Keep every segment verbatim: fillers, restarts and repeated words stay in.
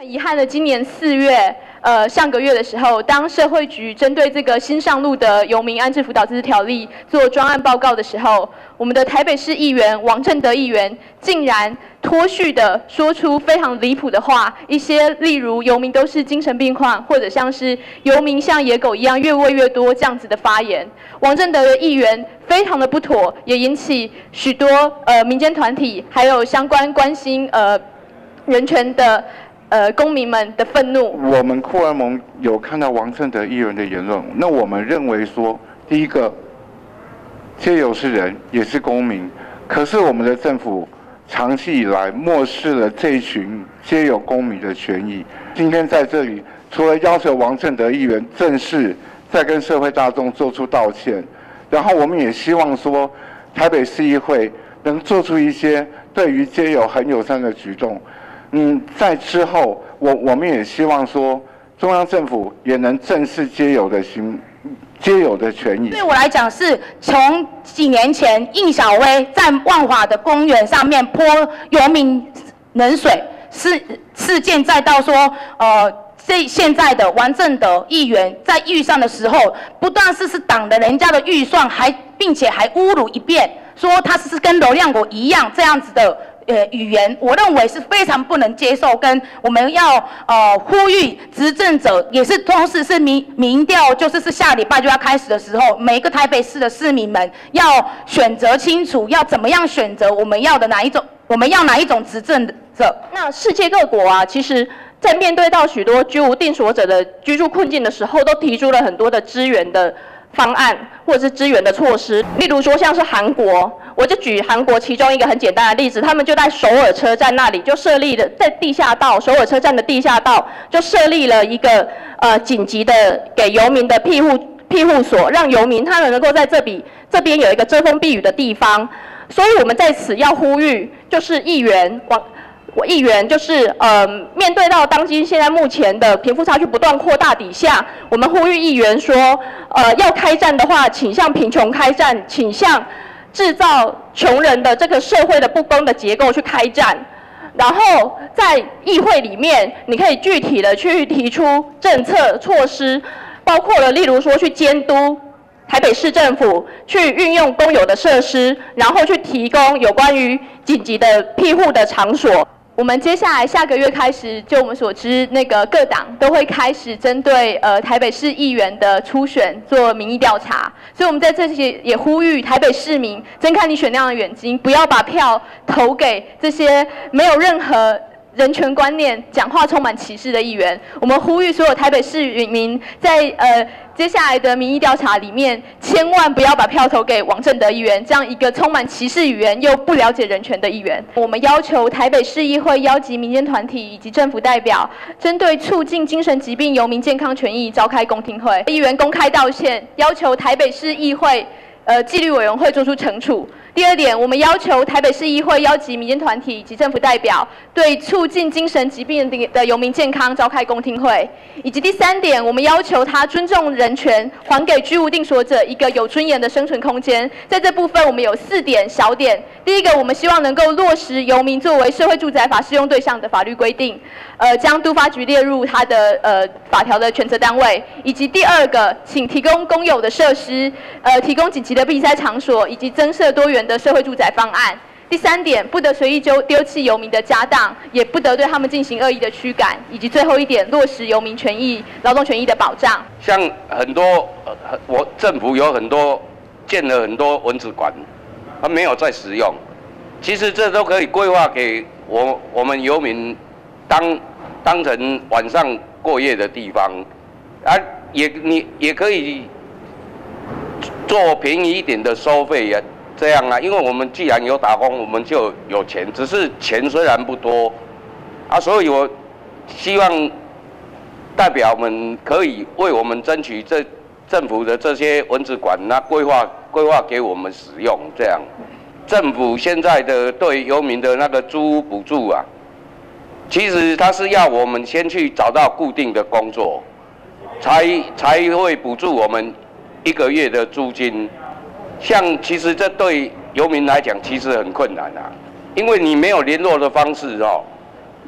很遗憾的，今年四月，呃，上个月的时候，当社会局针对这个新上路的游民安置辅导自治条例做专案报告的时候，我们的台北市议员王正德议员竟然脱序的说出非常离谱的话，一些例如游民都是精神病患，或者像是游民像野狗一样越喂越多这样子的发言。王正德的议员非常的不妥，也引起许多呃民间团体还有相关关心呃人权的。 呃，公民们的愤怒。 我们酷儿盟有看到王正德议员的言论，那我们认为说，第一个，街友是人，也是公民，可是我们的政府长期以来漠视了这一群街友公民的权益。今天在这里，除了要求王正德议员正式再跟社会大众做出道歉，然后我们也希望说，台北市议会能做出一些对于街友很友善的举动。 嗯，在之后，我我们也希望说，中央政府也能正视街友的行，街友的权益。 对我来讲，是从几年前应小薇在万华的公园上面泼游民冷水事事件，再到说，呃，这现在的王正德议员在预算的时候，不但是是挡了人家的预算，还并且还侮辱一遍，说他是跟罗亮国一样这样子的。 呃，语言我认为是非常不能接受，跟我们要呃呼吁执政者，也是同时是民民调，就是是下礼拜就要开始的时候，每一个台北市的市民们要选择清楚，要怎么样选择我们要的哪一种，我们要哪一种执政者。 那世界各国啊，其实在面对到许多居无定所者的居住困境的时候，都提出了很多的支援的方案或者是支援的措施，例如说像是韩国。 我就举韩国其中一个很简单的例子，他们就在首尔车站那里就设立了，在地下道，首尔车站的地下道就设立了一个呃紧急的给游民的庇护庇护所，让游民他们能够在这里这边有一个遮风避雨的地方。所以我们在此要呼吁，就是议员往。 我议员就是呃，面对到当今现在目前的贫富差距不断扩大底下，我们呼吁议员说，呃，要开战的话，请向贫穷开战，请向制造穷人的这个社会的不公的结构去开战。然后在议会里面，你可以具体的去提出政策措施，包括了例如说去监督。 台北市政府去运用公有的设施，然后去提供有关于紧急的庇护的场所。我们接下来下个月开始，就我们所知，那个各党都会开始针对呃台北市议员的初选做民意调查，所以我们在这里也呼吁台北市民睁开你雪亮的眼睛，不要把票投给这些没有任何。 人权观念、讲话充满歧视的议员，我们呼吁所有台北市民在呃接下来的民意调查里面，千万不要把票投给王正德议员这样一个充满歧视语言又不了解人权的议员。我们要求台北市议会邀集民间团体以及政府代表，针对促进精神疾病游民健康权益召开公听会，议员公开道歉，要求台北市议会呃纪律委员会作出惩处。 第二点，我们要求台北市议会邀集民间团体以及政府代表，对促进精神疾病的游民健康召开公听会；以及第三点，我们要求他尊重人权，还给居无定所者一个有尊严的生存空间。在这部分，我们有四点小点。第一个，我们希望能够落实游民作为社会住宅法适用对象的法律规定，呃，将都发局列入它的呃法条的权责单位；以及第二个，请提供公有的设施，呃，提供紧急的避灾场所，以及增设多元 的社会住宅方案。第三点，不得随意丢丢弃游民的家当，也不得对他们进行恶意的驱赶。以及最后一点，落实游民权益、劳动权益的保障。 像很多呃，我政府有很多建了很多蚊子馆，它没有在使用。其实这都可以规划给我我们游民当当成晚上过夜的地方，啊，也你也可以做便宜一点的收费呀。 这样啊，因为我们既然有打工，我们就有钱，只是钱虽然不多，啊，所以我希望代表们可以为我们争取这政府的这些蚊子馆，那规划规划给我们使用。这样，政府现在的对游民的那个租屋补助啊，其实他是要我们先去找到固定的工作，才才会补助我们一个月的租金。 像其实这对游民来讲其实很困难啊，因为你没有联络的方式哦，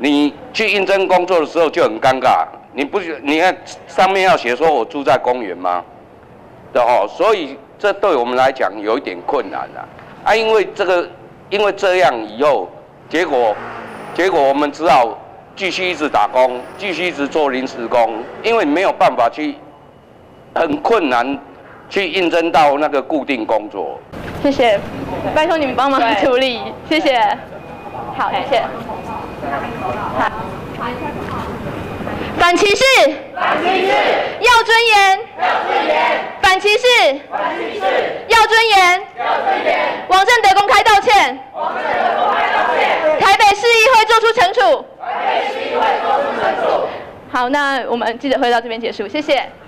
你去应征工作的时候就很尴尬。你不你看上面要写说我住在公园吗？对哦，所以这对我们来讲有一点困难了。啊，因为这个，因为这样以后，结果，结果我们只好继续一直打工，继续一直做临时工，因为没有办法去，很困难去应征到那个固定工作。 谢谢，拜托你们帮忙处理，谢谢。好，谢谢。好。反歧视， 反歧视， 要尊严， 要尊严， 反歧视， 反歧视， 要尊严， 要尊严。 王正德公开道歉， 王正德公开道歉。 台北市议会作出惩处， 台北市议会作出惩处。 好，那我们记者会到这边结束，谢谢。